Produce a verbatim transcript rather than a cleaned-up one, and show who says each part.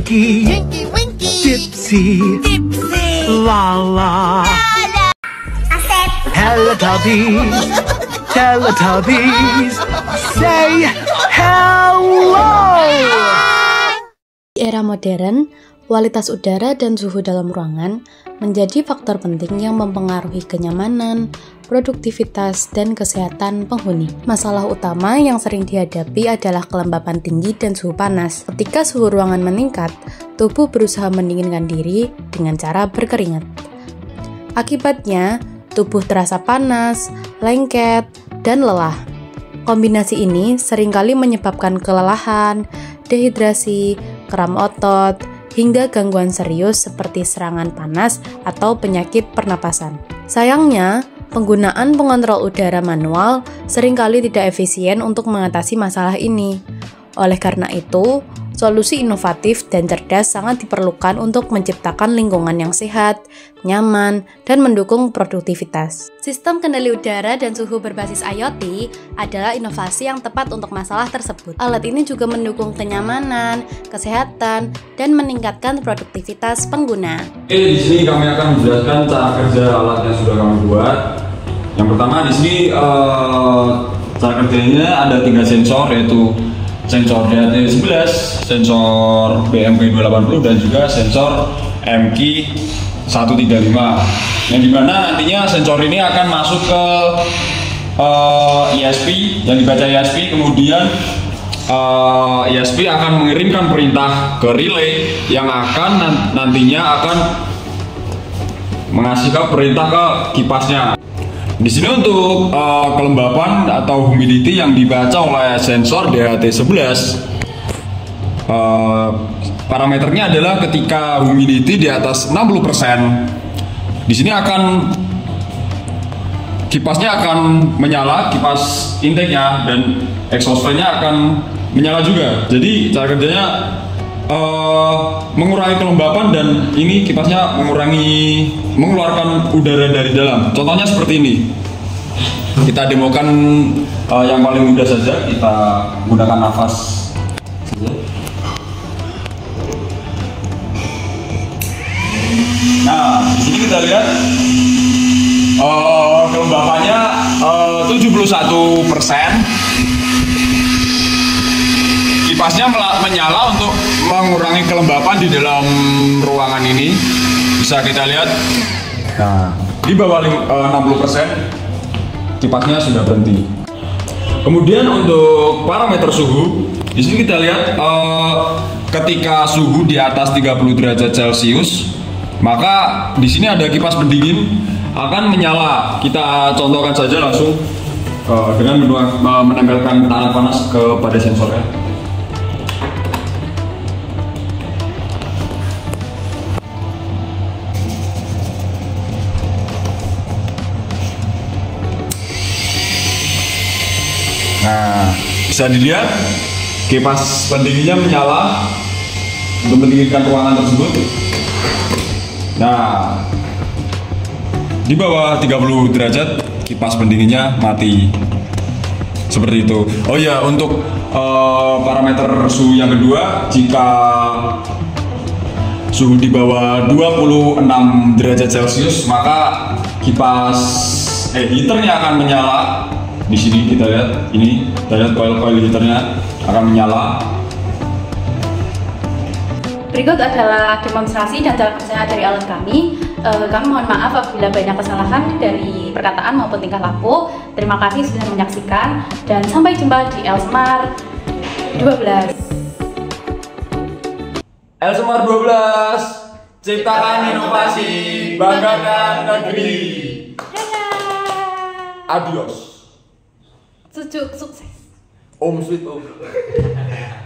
Speaker 1: Winky,
Speaker 2: Winky, Winky,
Speaker 1: Dipsy,
Speaker 2: Dipsy,
Speaker 1: Lala,
Speaker 2: Lala, Asep,
Speaker 1: Teletubbies, Teletubbies, say hello!
Speaker 3: Di era modern, kualitas udara dan suhu dalam ruangan menjadi faktor penting yang mempengaruhi kenyamanan, produktivitas, dan kesehatan penghuni. Masalah utama yang sering dihadapi adalah kelembapan tinggi dan suhu panas. Ketika suhu ruangan meningkat, tubuh berusaha mendinginkan diri dengan cara berkeringat. Akibatnya, tubuh terasa panas, lengket, dan lelah. Kombinasi ini seringkali menyebabkan kelelahan, dehidrasi, kram otot, hingga gangguan serius seperti serangan panas atau penyakit pernapasan. Sayangnya, penggunaan pengontrol udara manual seringkali tidak efisien untuk mengatasi masalah ini. Oleh karena itu, solusi inovatif dan cerdas sangat diperlukan untuk menciptakan lingkungan yang sehat, nyaman, dan mendukung produktivitas. Sistem kendali udara dan suhu berbasis IoT adalah inovasi yang tepat untuk masalah tersebut. Alat ini juga mendukung kenyamanan, kesehatan, dan meningkatkan produktivitas pengguna.
Speaker 4: Oke, di sini kami akan menjelaskan cara kerja alat yang sudah kami buat. Yang pertama di sini uh, cara kerjanya ada tiga sensor, yaitu sensor D H T sebelas, sensor B M K dua delapan nol dan juga sensor M K seratus tiga puluh lima. Yang dimana nantinya sensor ini akan masuk ke uh, I S P, yang dibaca I S P, kemudian uh, I S P akan mengirimkan perintah ke relay yang akan nantinya akan mengasih ke perintah ke kipasnya. Di sini untuk uh, kelembapan atau humidity yang dibaca oleh sensor D H T sebelas, uh, parameternya adalah ketika humidity di atas enam puluh persen, di sini akan kipasnya akan menyala, kipas intake-nya, dan exhaust fan-nya akan menyala juga. Jadi cara kerjanya uh, mengurangi kelembapan dan ini kipasnya mengurangi mengeluarkan udara dari dalam. Contohnya seperti ini. Kita demokan uh, yang paling mudah saja. Kita gunakan nafas saja. Nah, di sini kita lihat uh, kelembapannya uh, tujuh puluh satu persen. Kipasnya menyala untuk mengurangi kelembapan di dalam ruangan ini. Bisa kita lihat. Nah, di bawah enam puluh persen kipasnya sudah berhenti. Kemudian untuk parameter suhu, di sini kita lihat uh, ketika suhu di atas tiga puluh derajat Celcius, maka di sini ada kipas pendingin akan menyala. Kita contohkan saja langsung uh, dengan menempelkan tangan panas kepada sensornya. Nah, bisa dilihat kipas pendinginnya menyala untuk mendinginkan ruangan tersebut. Nah, di bawah tiga puluh derajat kipas pendinginnya mati. Seperti itu. Oh ya, untuk uh, parameter suhu yang kedua, jika suhu di bawah dua puluh enam derajat Celcius, maka kipas eh heaternya akan menyala. Di sini kita lihat, ini kita lihat coil-coil heaternya akan menyala.
Speaker 3: Berikut adalah demonstrasi dan cara kerja dari alat kami. E, kami mohon maaf apabila banyak kesalahan dari perkataan maupun tingkah laku. Terima kasih sudah menyaksikan dan sampai jumpa di Elsmar dua belas.
Speaker 4: Elsmar dua belas, ciptakan inovasi, banggakan negeri. Adios.
Speaker 3: Sujuk sukses.
Speaker 4: Om sweet om.